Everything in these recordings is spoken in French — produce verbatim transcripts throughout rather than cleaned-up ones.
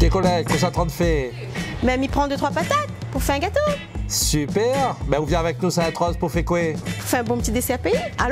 Et Colette, qu'est-ce que tu es en train de faire? Même il prend deux trois patates pour faire un gâteau. Super. Ben, vous venez avec nous, Sainte-Rose, pour faire quoi? Pour faire un bon petit dessert pays. Allons.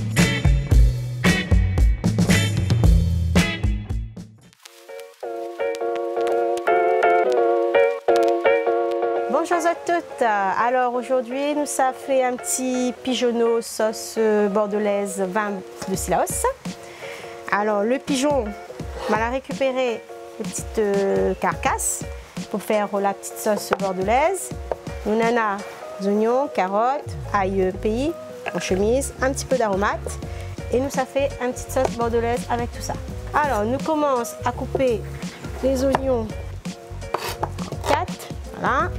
Bonjour à toutes. Alors aujourd'hui, nous ça fait un petit pigeonneau sauce bordelaise vin de Sillaos. Alors le pigeon, on va la récupérer les petites euh, carcasses pour faire la petite sauce bordelaise. Nous en avons des oignons, carottes, ail pays en chemise, un petit peu d'aromates et nous ça fait une petite sauce bordelaise avec tout ça. Alors nous commençons à couper les oignons quatre, voilà.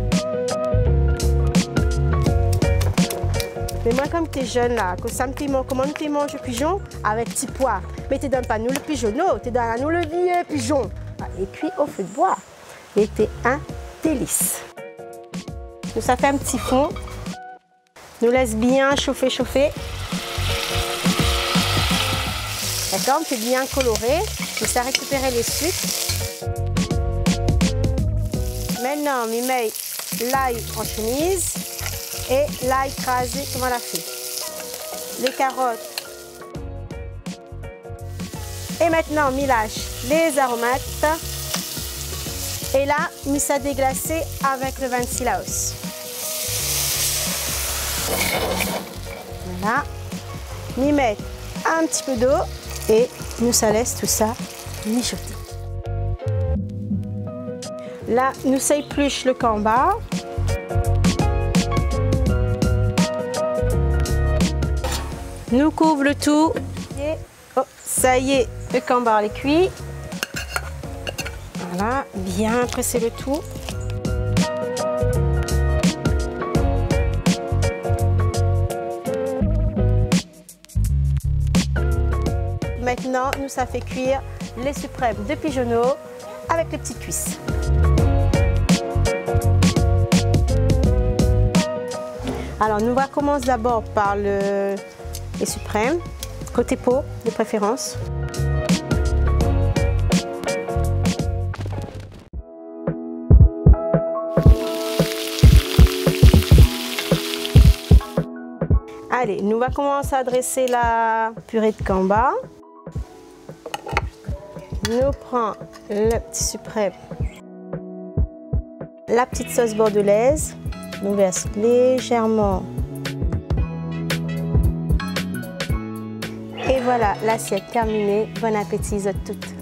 Mais moi, comme tu es jeune là, que ça me piment, comment tu manges le pigeon avec petit pois. Mais tu donnes pas nous le pigeon, non, tu donnes nous le vieux pigeon. Et cuit au feu de bois. Et c'est un délice. Donc, ça fait un petit fond. Nous laisse bien chauffer, chauffer. D'accord, c'est bien coloré. Et ça récupère les sucres. Maintenant, on met l'ail en chemise. Et l'ail écrasé, comme on l'a fait. Les carottes. Et maintenant, on lâche les aromates. Et là, on ça déglacé avec le vin de Sillaos. Voilà. On met un petit peu d'eau et nous ça laisse tout ça mijoter. Là, nous ça épluche le camba. Nous couvre le tout. Et oh, ça y est, le camembert est cuit. Voilà, bien presser le tout. Maintenant, nous ça fait cuire les suprêmes de pigeonneau avec les petites cuisses. Alors, nous va commencer d'abord par le les suprêmes, côté peau de préférence. Allez, nous va commencer à dresser la purée de camba. Nous prenons le petit suprême, la petite sauce bordelaise. Nous verse légèrement. Et voilà, l'assiette terminée. Bon appétit à toutes.